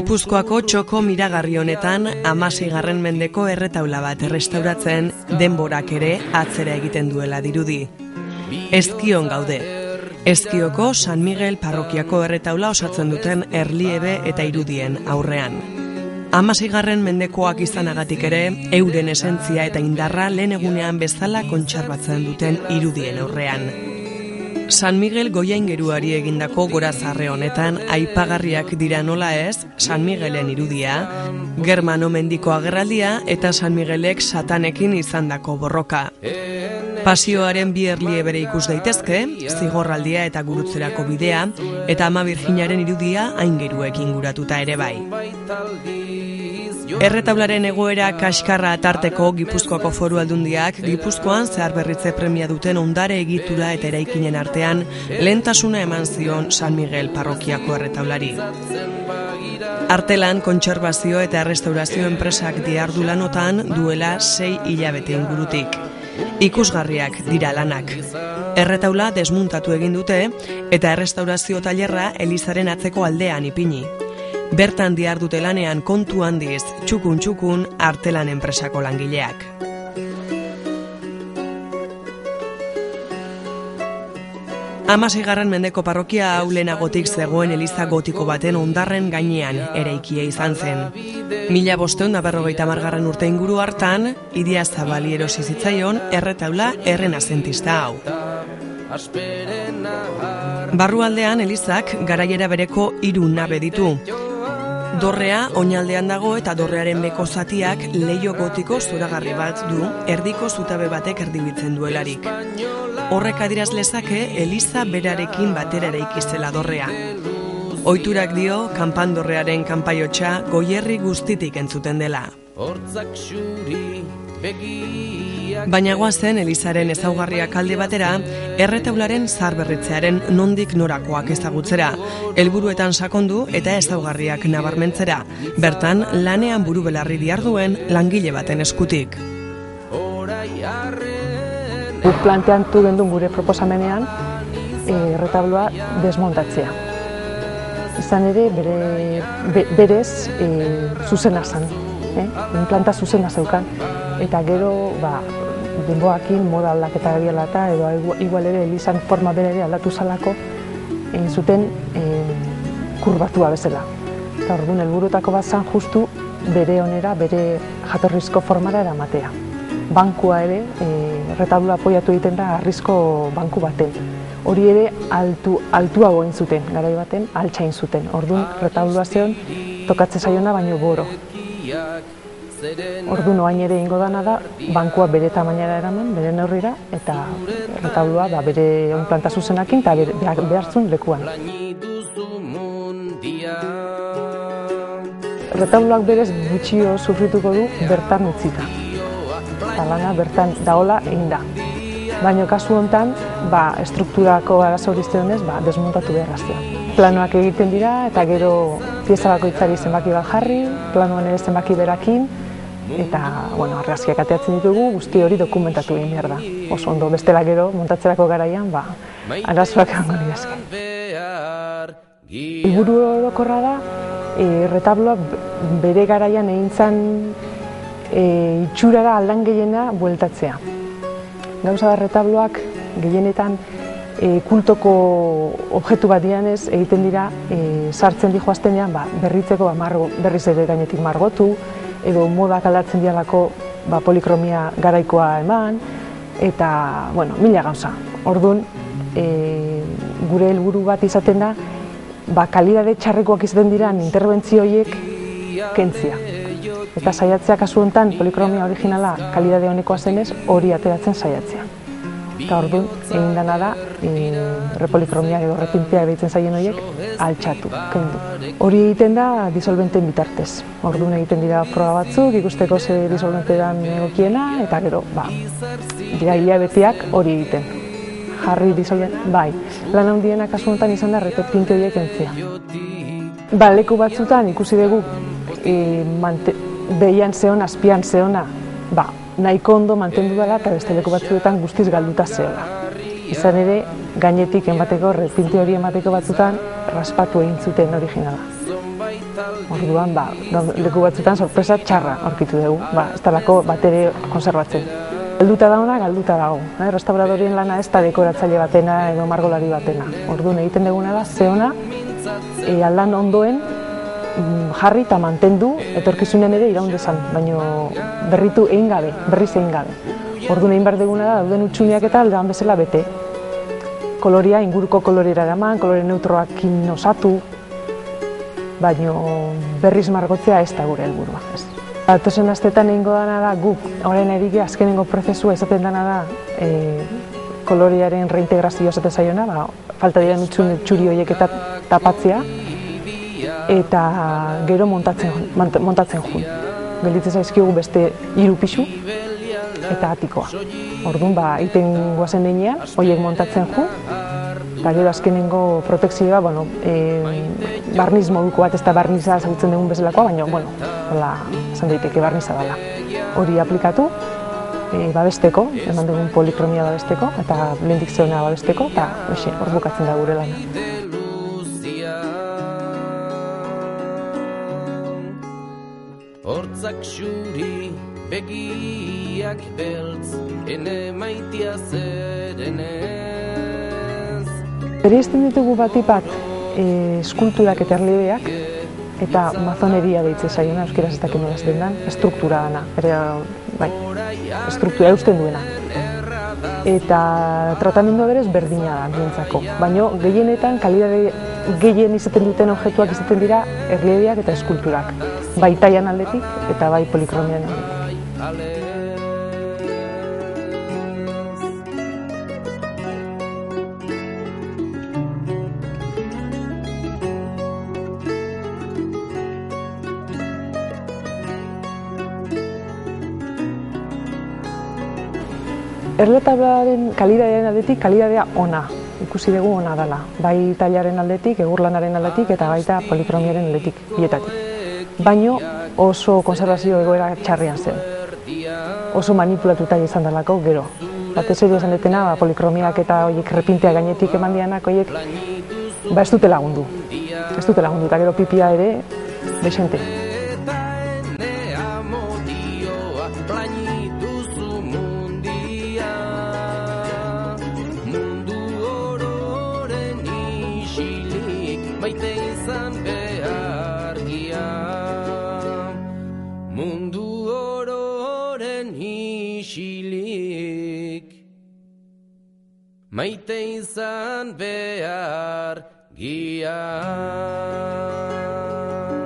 Gipuzkoako txoko miragarri honetan 16. mendeko erretaula bat errestauratzen denborak ere atzera egiten duela dirudi. Ezkion gaude. Ezkioko San Miguel parrokiako erretaula osatzen duten erliebe eta irudien aurrean. 16. mendekoak izanagatik ere, euren esentzia eta indarra lehen egunean bezala kontserbatzen duten irudien aurrean. San Miguel goiaingeruari egindako gorazarre honetan aipagarriak dira nola ez, San Miguelen irudia, Germano mendiko agerraldia eta San Miguelek satanekin izandako borroka. Pasioaren bi erliebere ikus daitezke, zigorraldia eta gurutzerako bidea, eta Ama Birjinaren irudia aingeruek inguratuta ere bai. Erretaularen egoera kaskarra tarteko Gipuzkoako Foru Aldundiak Gipuzkoan zeharberritze premia duten ondare egitura eta eraikinen artean lehentasuna eman zion San Miguel parrokiako erretaulari. Artelan kontserbazio eta errestaurazio enpresak dihardu lanotan duela 6 hilabete ingurutik. Ikusgarriak dira lanak. Erretaula desmuntatu egin dute eta errestaurazio tailerra elizaren atzeko aldean ipini. Bertan dihardute lanean kontu handiz, txukun Artelan enpresako langileak. Hamaseigarren mendeko parrokia hau lehenagotik zegoen eliza gotiko baten hondarren gainean eraikia izan zen. 1550 urte inguru hartan, Idia Zabali erosi zitzaion erretaula errenazentista hau. Barrualdean elizak garaiera bereko 3 nabe ditu. Dorrea oinaldean dago eta dorrearen beko zatiak leiho gotiko zoragarri bat du erdiko zutabe batek erdibitzen duelarik. Horrek adiraz lezake eliza berarekin batera eraiki zela dorrea. Ohiturak dio kanpandorrearen kanpaiotsa goierri guztitik entzuten dela. Baina goazen elizaren ezaugarriak alde batera, erretaularen zaharberritzearen nondik norakoak ezagutzera, helburuetan sakondu eta ezaugarriak nabarmentzera, bertan lanean buru belarri diharduen langile baten eskutik. Guk planteatu gendun gure proposamenean erretaulua desmontatzea. Izan ere berez zuzena zen, implanta zuzena zeukan. Eta gero, denboakin moda aldaketa gabiala eta edo igual ere elizan forma bere ere aldatu zalako egin zuten kurbatua bezala. Eta orduan helburutako bat zan justu bere onera, bere jatorrizko formara eramatea. Bankua ere, erretaula apoiatu egiten da harrizko banku baten. Hori ere altuago egin zuten, garai baten altxain zuten. Orduan erretaulua zeon tokatze zaiona baino goro. Orduan oain ere ingo dana da, bankua bere tamainara eraman, bere neurrira, eta erretaulua bere onplanta zuzenakin eta behartzun lekuan. Erretauluak berez gutxio sufrituko du bertan utzita. Eta lana bertan daola egin da. Baina kasu honetan, estrukturako arazo horizte honez, desmontatu beharraztea. Planoak egiten dira eta gero pieza bakoitzari zenbaki bat jarri, planoan ere zenbaki berakin, eta argazkiak ateatzen ditugu, guzti hori dokumentatu egin behar da. Oso ondo, bestela gero, montatzerako garaian, arazoak egongo direzke. Helburu orokorra da, erretabloak bere garaian egin zen itxurara aldan gehiena bueltatzea. Gauza da, erretabloak gehienetan kultoko objektu bat dianez egiten dira, sartzen di joaztenean berritzeko berriz ere gainetik margotu, edo modak aldatzen dialako polikromia garaikoa eman, eta, mila gauza. Orduan, gure helburu bat izaten da, kalidade txarrekoak izaten diran interbentzio horiek kentzia. Eta saiatzea kasu honetan, polikromia originala kalidade honekoa zenez, hori ateratzen saiatzea. Eta orduan, egin dana da, repolikromia edo repintea egitzen zaien horiek altxatu, kendu. Hori egiten da disolventen bitartez. Orduan egiten dira proba batzuk, ikusteko ze disolventetan egokiena, eta gero, dira hilabeteak hori egiten. Jarri disolvent, lan handiena kasu honetan izan da repinte horiek kentzea. Leku batzutan ikusi dugu, behian zeona, azpian zeona, nahiko ondo mantendu dela eta beste leku batzuetan guztiz galduta zeola. Izan ere, gainetik repinte hori emateko batzutan raspatu egin zuten originala. Orduan, leku batzutan sorpresa txarra aurkitu dugu, ez talako bat ere konserbatzen. Galduta dauna, galduta dago. Restauradorien lana ez da dekoratzaile batena edo margolari batena. Orduan egiten duguna da, zeona, aldan ondoen jarri eta mantendu, etorkizunen ere iraun dezan, baina berritu egin gabe, berriz egin gabe. Orduan egin behar duguna da, dauden utxuniak eta aldean bezala bete. Koloria, inguruko kolorera eraman, kolore neutroakin osatu, baina berriz margotzea ez da gure helburua. Datozen astetan egingo dana da, guk orain erike azkenengo prozesua izaten dana da koloriaren reintegrazioa esaten zaiona, falta diren txuri horiek eta tapatzea, eta gero montatzen jun. Gelditzen zaizkigu beste 3 pisu eta atikoa. Orduan, egiten guazen denean, horiek montatzen jun, eta gero azkenengo protekzioa, barniz moduko bat, ez da barniza zagutzen dugun bezalakoa, baina, hola, esan daiteke barniza dela. Hori aplikatu, babesteko, eman dugun polikromia babesteko, eta lehendik zeona babesteko, eta hor bukatzen da gure lana. Hortzak xuri, begiak beltz, ene maitia zerenez. Bereizten ditugu batipat eskulturak eta erliebeak, eta mazoneria deitzen zaiona, euskaraz ez dakit nolaz dendan, estruktura dana, estruktura eusten duena. Eta tratamendua berez berdina da bientzako, baina gehienetan kalidade gehien izaten duten objektuak izaten dira erliebeak eta eskulturak, bai tailan aldetik eta bai polikromian aldetik. Erletablaren kalidadearen aldetik, kalidadea ona, ikusi dugu ona dela. Bai tailaren aldetik, egurlanaren aldetik eta baita polikromiaren aldetik, bietatik. Baino oso konservazio egoera txarrean zen. Oso manipulatuta izan delako gero. Batez ere esan detena, polikromiak eta horiek repintea gainetik eman dianak horiek, ez dute lagundu. Ez dute lagundu, eta gero pipia ere, desente. Maite izan behar gia.